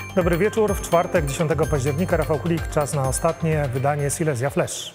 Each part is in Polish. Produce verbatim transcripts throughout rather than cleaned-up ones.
Dobry wieczór. W czwartek, dziesiątego października, Rafał Kulik. Czas na ostatnie wydanie Silesia Flash.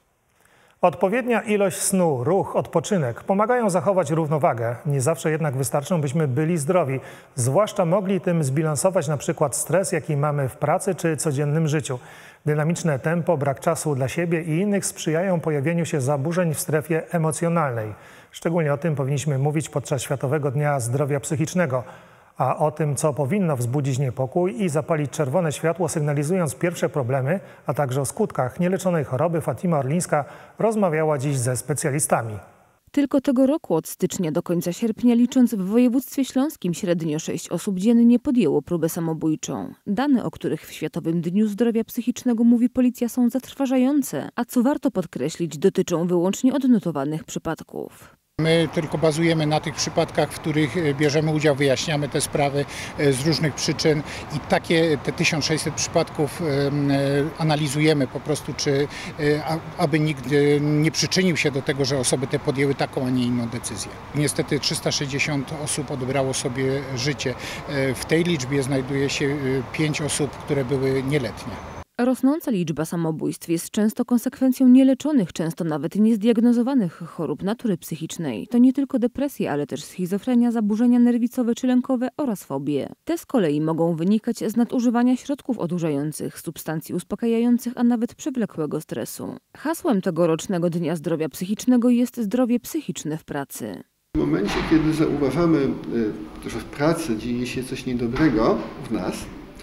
Odpowiednia ilość snu, ruch, odpoczynek pomagają zachować równowagę. Nie zawsze jednak wystarczą, byśmy byli zdrowi. Zwłaszcza mogli tym zbilansować na przykład stres, jaki mamy w pracy czy codziennym życiu. Dynamiczne tempo, brak czasu dla siebie i innych sprzyjają pojawieniu się zaburzeń w strefie emocjonalnej. Szczególnie o tym powinniśmy mówić podczas Światowego Dnia Zdrowia Psychicznego. A o tym, co powinno wzbudzić niepokój i zapalić czerwone światło, sygnalizując pierwsze problemy, a także o skutkach nieleczonej choroby, Fatima Orlińska rozmawiała dziś ze specjalistami. Tylko tego roku od stycznia do końca sierpnia, licząc w województwie śląskim, średnio sześć osób dziennie podjęło próbę samobójczą. Dane, o których w Światowym Dniu Zdrowia Psychicznego mówi policja, są zatrważające, a co warto podkreślić, dotyczą wyłącznie odnotowanych przypadków. My tylko bazujemy na tych przypadkach, w których bierzemy udział, wyjaśniamy te sprawy z różnych przyczyn i takie te tysiąc sześćset przypadków analizujemy po prostu, czy aby nikt nie przyczynił się do tego, że osoby te podjęły taką, a nie inną decyzję. Niestety trzysta sześćdziesiąt osób odebrało sobie życie. W tej liczbie znajduje się pięć osób, które były nieletnie. Rosnąca liczba samobójstw jest często konsekwencją nieleczonych, często nawet niezdiagnozowanych chorób natury psychicznej. To nie tylko depresje, ale też schizofrenia, zaburzenia nerwicowe czy lękowe oraz fobie. Te z kolei mogą wynikać z nadużywania środków odurzających, substancji uspokajających, a nawet przewlekłego stresu. Hasłem tegorocznego Dnia Zdrowia Psychicznego jest zdrowie psychiczne w pracy. W momencie, kiedy zauważamy, że w pracy dzieje się coś niedobrego w nas,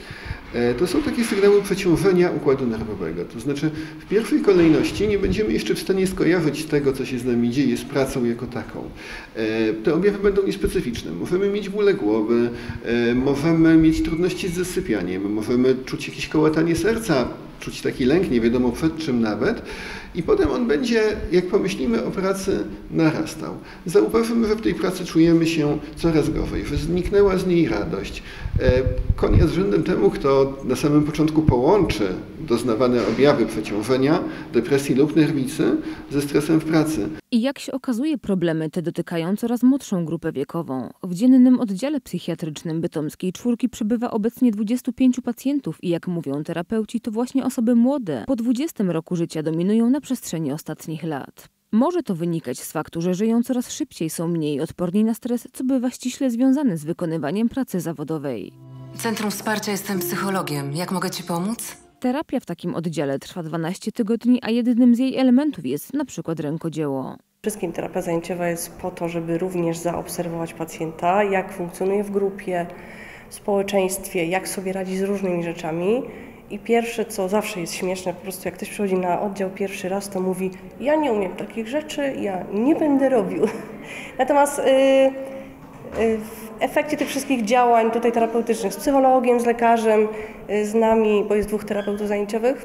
to są takie sygnały przeciążenia układu nerwowego. To znaczy w pierwszej kolejności nie będziemy jeszcze w stanie skojarzyć tego, co się z nami dzieje, z pracą jako taką. Te objawy będą niespecyficzne. Możemy mieć bóle głowy, możemy mieć trudności z zasypianiem, możemy czuć jakieś kołatanie serca, czuć taki lęk, nie wiadomo przed czym nawet. I potem on będzie, jak pomyślimy o pracy, narastał. Zauważymy, że w tej pracy czujemy się coraz gorzej, że zniknęła z niej radość. Konia z rzędem temu, kto na samym początku połączy doznawane objawy przeciążenia, depresji lub nerwicy ze stresem w pracy. I jak się okazuje, problemy te dotykają coraz młodszą grupę wiekową. W dziennym oddziale psychiatrycznym Bytomskiej Czwórki przebywa obecnie dwudziestu pięciu pacjentów i jak mówią terapeuci, to właśnie osoby młode po dwudziestym roku życia dominują na przestrzeni ostatnich lat. Może to wynikać z faktu, że żyją coraz szybciej, są mniej odporni na stres, co bywa ściśle związane z wykonywaniem pracy zawodowej. Centrum Wsparcia, jestem psychologiem. Jak mogę Ci pomóc? Terapia w takim oddziale trwa dwanaście tygodni, a jednym z jej elementów jest na przykład rękodzieło. Wszystkim terapia zajęciowa jest po to, żeby również zaobserwować pacjenta, jak funkcjonuje w grupie, w społeczeństwie, jak sobie radzi z różnymi rzeczami. I pierwsze, co zawsze jest śmieszne, po prostu jak ktoś przychodzi na oddział pierwszy raz, to mówi: ja nie umiem takich rzeczy, ja nie będę robił. Natomiast yy, yy, w efekcie tych wszystkich działań tutaj terapeutycznych z psychologiem, z lekarzem, yy, z nami, bo jest dwóch terapeutów zajęciowych,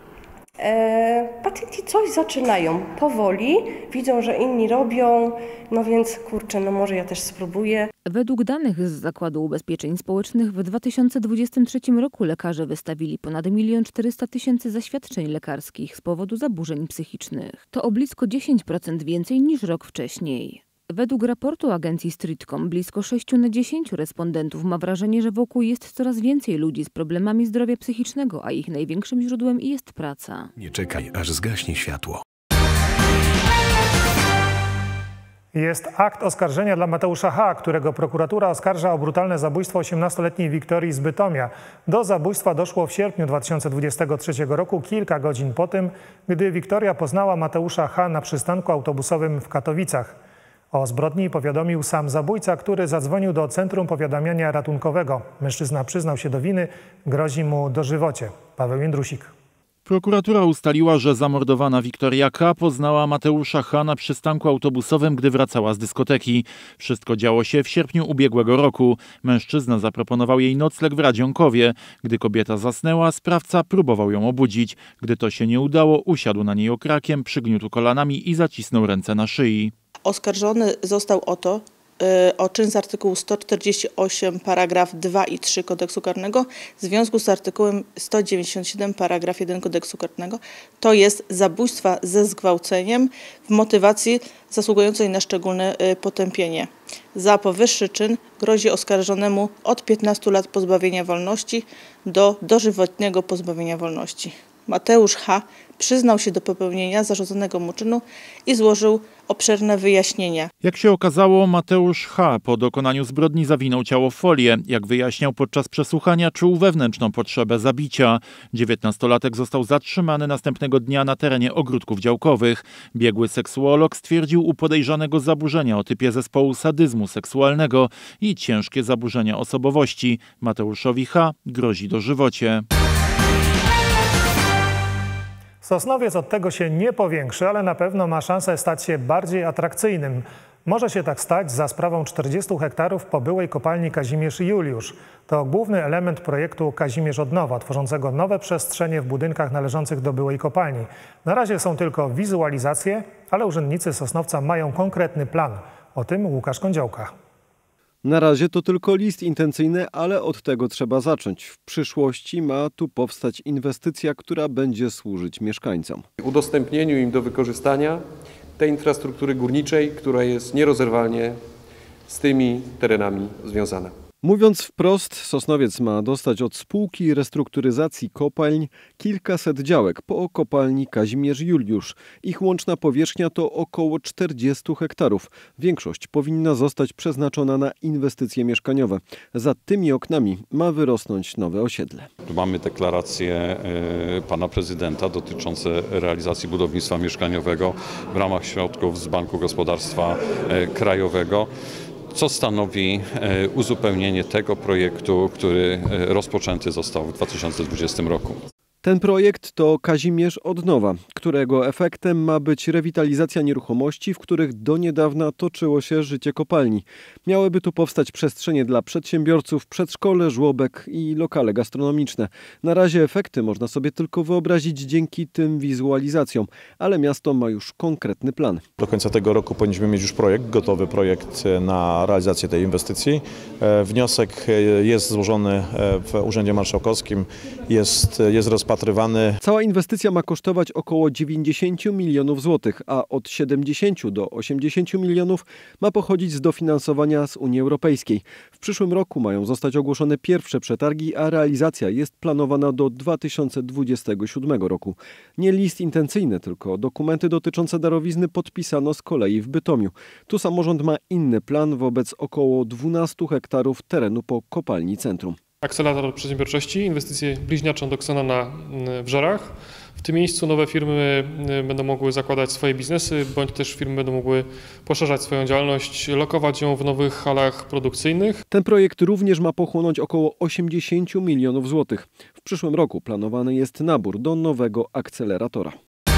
E, pacjenci coś zaczynają powoli, widzą, że inni robią, no więc kurczę, no może ja też spróbuję. Według danych z Zakładu Ubezpieczeń Społecznych w dwa tysiące dwudziestym trzecim roku lekarze wystawili ponad milion czterysta tysięcy zaświadczeń lekarskich z powodu zaburzeń psychicznych. To o blisko dziesięć procent więcej niż rok wcześniej. Według raportu agencji Streetcom blisko sześć na dziesięć respondentów ma wrażenie, że wokół jest coraz więcej ludzi z problemami zdrowia psychicznego, a ich największym źródłem jest praca. Nie czekaj, aż zgaśnie światło. Jest akt oskarżenia dla Mateusza H., którego prokuratura oskarża o brutalne zabójstwo osiemnastoletniej Wiktorii z Bytomia. Do zabójstwa doszło w sierpniu dwa tysiące dwudziestego trzeciego roku, kilka godzin po tym, gdy Wiktoria poznała Mateusza H. na przystanku autobusowym w Katowicach. O zbrodni powiadomił sam zabójca, który zadzwonił do Centrum Powiadamiania Ratunkowego. Mężczyzna przyznał się do winy, grozi mu dożywocie. Paweł Jędrusik. Prokuratura ustaliła, że zamordowana Wiktoria K. poznała Mateusza H. na przystanku autobusowym, gdy wracała z dyskoteki. Wszystko działo się w sierpniu ubiegłego roku. Mężczyzna zaproponował jej nocleg w Radzionkowie. Gdy kobieta zasnęła, sprawca próbował ją obudzić. Gdy to się nie udało, usiadł na niej okrakiem, przygniótł kolanami i zacisnął ręce na szyi. Oskarżony został o to, o czyn z artykułu sto czterdzieści osiem paragraf dwa i trzy kodeksu karnego w związku z artykułem sto dziewięćdziesiąt siedem paragraf jeden kodeksu karnego, to jest zabójstwa ze zgwałceniem w motywacji zasługującej na szczególne potępienie. Za powyższy czyn grozi oskarżonemu od piętnastu lat pozbawienia wolności do dożywotniego pozbawienia wolności. Mateusz H. przyznał się do popełnienia zarzuconego mu czynu i złożył obszerne wyjaśnienia. Jak się okazało, Mateusz H. po dokonaniu zbrodni zawinął ciało w folię. Jak wyjaśniał podczas przesłuchania, czuł wewnętrzną potrzebę zabicia. dziewiętnastolatek został zatrzymany następnego dnia na terenie ogródków działkowych. Biegły seksuolog stwierdził u podejrzanego zaburzenia o typie zespołu sadyzmu seksualnego i ciężkie zaburzenia osobowości. Mateuszowi H. grozi dożywocie. Sosnowiec od tego się nie powiększy, ale na pewno ma szansę stać się bardziej atrakcyjnym. Może się tak stać za sprawą czterdziestu hektarów po byłej kopalni Kazimierz i Juliusz. To główny element projektu Kazimierz od nowa, tworzącego nowe przestrzenie w budynkach należących do byłej kopalni. Na razie są tylko wizualizacje, ale urzędnicy Sosnowca mają konkretny plan. O tym Łukasz Kądziołka. Na razie to tylko list intencyjny, ale od tego trzeba zacząć. W przyszłości ma tu powstać inwestycja, która będzie służyć mieszkańcom. Udostępnieniu im do wykorzystania tej infrastruktury górniczej, która jest nierozerwalnie z tymi terenami związana. Mówiąc wprost, Sosnowiec ma dostać od spółki restrukturyzacji kopalń kilkaset działek po kopalni Kazimierz Juliusz. Ich łączna powierzchnia to około czterdziestu hektarów. Większość powinna zostać przeznaczona na inwestycje mieszkaniowe. Za tymi oknami ma wyrosnąć nowe osiedle. Mamy deklaracje pana prezydenta dotyczące realizacji budownictwa mieszkaniowego w ramach środków z Banku Gospodarstwa Krajowego, co stanowi uzupełnienie tego projektu, który rozpoczęty został w dwa tysiące dwudziestym roku. Ten projekt to Kazimierz od nowa, którego efektem ma być rewitalizacja nieruchomości, w których do niedawna toczyło się życie kopalni. Miałyby tu powstać przestrzenie dla przedsiębiorców, przedszkole, żłobek i lokale gastronomiczne. Na razie efekty można sobie tylko wyobrazić dzięki tym wizualizacjom, ale miasto ma już konkretny plan. Do końca tego roku powinniśmy mieć już projekt, gotowy projekt na realizację tej inwestycji. Wniosek jest złożony w Urzędzie Marszałkowskim, jest, jest rozpatrywany. Cała inwestycja ma kosztować około dziewięćdziesiąt milionów złotych, a od siedemdziesięciu do osiemdziesięciu milionów ma pochodzić z dofinansowania z Unii Europejskiej. W przyszłym roku mają zostać ogłoszone pierwsze przetargi, a realizacja jest planowana do dwa tysiące dwudziestego siódmego roku. Nie list intencyjny, tylko dokumenty dotyczące darowizny podpisano z kolei w Bytomiu. Tu samorząd ma inny plan wobec około dwunastu hektarów terenu po kopalni Centrum. Akcelerator przedsiębiorczości, inwestycje bliźniaczą do Xenona w Żarach. W tym miejscu nowe firmy będą mogły zakładać swoje biznesy, bądź też firmy będą mogły poszerzać swoją działalność, lokować ją w nowych halach produkcyjnych. Ten projekt również ma pochłonąć około osiemdziesiąt milionów złotych. W przyszłym roku planowany jest nabór do nowego akceleratora.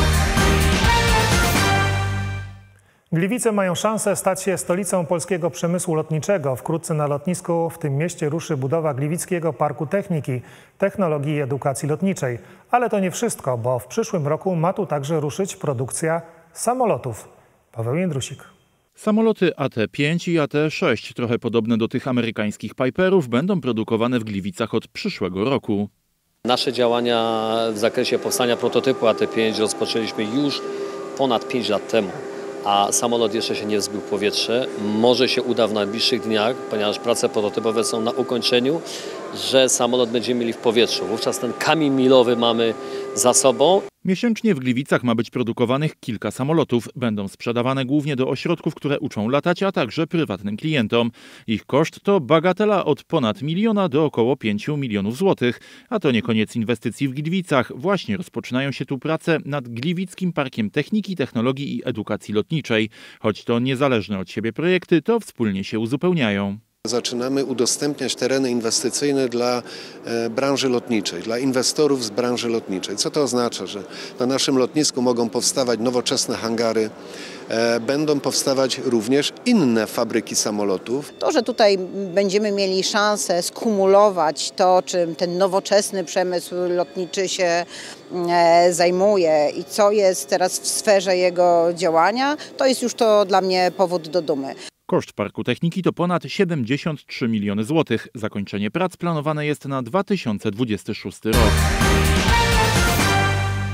Gliwice mają szansę stać się stolicą polskiego przemysłu lotniczego. Wkrótce na lotnisku w tym mieście ruszy budowa Gliwickiego Parku Techniki, Technologii i Edukacji Lotniczej. Ale to nie wszystko, bo w przyszłym roku ma tu także ruszyć produkcja samolotów. Paweł Jędrusik. Samoloty A T pięć i A T sześć, trochę podobne do tych amerykańskich Piperów, będą produkowane w Gliwicach od przyszłego roku. Nasze działania w zakresie powstania prototypu A T pięć rozpoczęliśmy już ponad pięć lat temu. A samolot jeszcze się nie wzbił w powietrze. Może się uda w najbliższych dniach, ponieważ prace prototypowe są na ukończeniu, że samolot będziemy mieli w powietrzu. Wówczas ten kamień milowy mamy za sobą. Miesięcznie w Gliwicach ma być produkowanych kilka samolotów. Będą sprzedawane głównie do ośrodków, które uczą latać, a także prywatnym klientom. Ich koszt to bagatela od ponad miliona do około pięciu milionów złotych. A to nie koniec inwestycji w Gliwicach. Właśnie rozpoczynają się tu prace nad Gliwickim Parkiem Techniki, Technologii i Edukacji Lotniczej. Choć to niezależne od siebie projekty, to wspólnie się uzupełniają. Zaczynamy udostępniać tereny inwestycyjne dla e, branży lotniczej, dla inwestorów z branży lotniczej. Co to oznacza? Że na naszym lotnisku mogą powstawać nowoczesne hangary, e, będą powstawać również inne fabryki samolotów. To, że tutaj będziemy mieli szansę skumulować to, czym ten nowoczesny przemysł lotniczy się e, zajmuje i co jest teraz w sferze jego działania, to jest już to dla mnie powód do dumy. Koszt Parku Techniki to ponad siedemdziesiąt trzy miliony złotych. Zakończenie prac planowane jest na dwa tysiące dwudziesty szósty rok.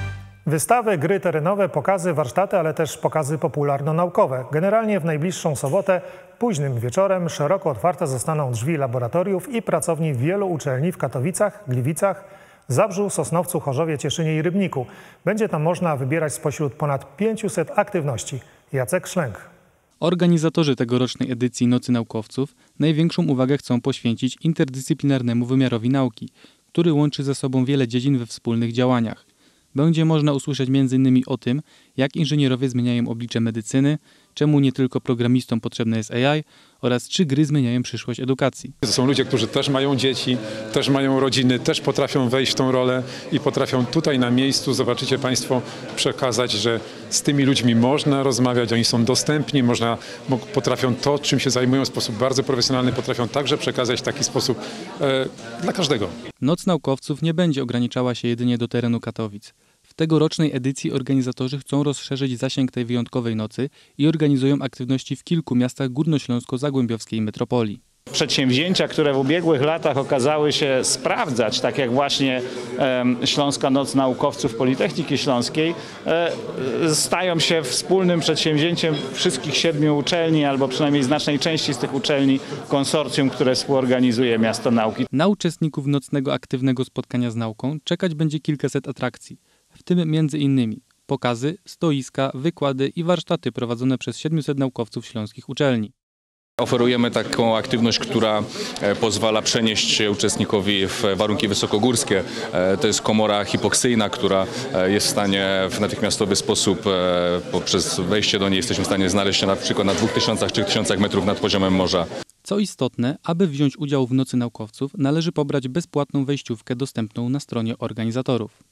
Wystawy, gry terenowe, pokazy, warsztaty, ale też pokazy popularno-naukowe. Generalnie w najbliższą sobotę, późnym wieczorem, szeroko otwarte zostaną drzwi laboratoriów i pracowni wielu uczelni w Katowicach, Gliwicach, Zabrzu, Sosnowcu, Chorzowie, Cieszynie i Rybniku. Będzie tam można wybierać spośród ponad pięciuset aktywności. Jacek Szlęk. Organizatorzy tegorocznej edycji Nocy Naukowców największą uwagę chcą poświęcić interdyscyplinarnemu wymiarowi nauki, który łączy ze sobą wiele dziedzin we wspólnych działaniach. Będzie można usłyszeć między innymi o tym, jak inżynierowie zmieniają oblicze medycyny, czemu nie tylko programistom potrzebne jest A I oraz czy gry zmieniają przyszłość edukacji. To są ludzie, którzy też mają dzieci, też mają rodziny, też potrafią wejść w tą rolę i potrafią tutaj na miejscu, zobaczycie Państwo, przekazać, że z tymi ludźmi można rozmawiać, oni są dostępni, można, potrafią to, czym się zajmują w sposób bardzo profesjonalny, potrafią także przekazać w taki sposób e, dla każdego. Noc Naukowców nie będzie ograniczała się jedynie do terenu Katowic. W tegorocznej edycji organizatorzy chcą rozszerzyć zasięg tej wyjątkowej nocy i organizują aktywności w kilku miastach górnośląsko-zagłębiowskiej metropolii. Przedsięwzięcia, które w ubiegłych latach okazały się sprawdzać, tak jak właśnie e, Śląska Noc Naukowców Politechniki Śląskiej, e, stają się wspólnym przedsięwzięciem wszystkich siedmiu uczelni, albo przynajmniej znacznej części z tych uczelni, konsorcjum, które współorganizuje Miasto Nauki. Na uczestników nocnego aktywnego spotkania z nauką czekać będzie kilkaset atrakcji, w tym między innymi pokazy, stoiska, wykłady i warsztaty prowadzone przez siedmiuset naukowców śląskich uczelni. Oferujemy taką aktywność, która pozwala przenieść się uczestnikowi w warunki wysokogórskie. To jest komora hipoksyjna, która jest w stanie w natychmiastowy sposób, poprzez wejście do niej jesteśmy w stanie znaleźć się na przykład na dwóch tysiącach, trzech tysiącach metrów nad poziomem morza. Co istotne, aby wziąć udział w Nocy Naukowców, należy pobrać bezpłatną wejściówkę dostępną na stronie organizatorów.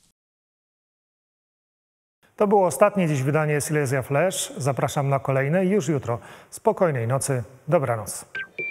To było ostatnie dziś wydanie Silesia Flash. Zapraszam na kolejne już jutro. Spokojnej nocy. Dobranoc.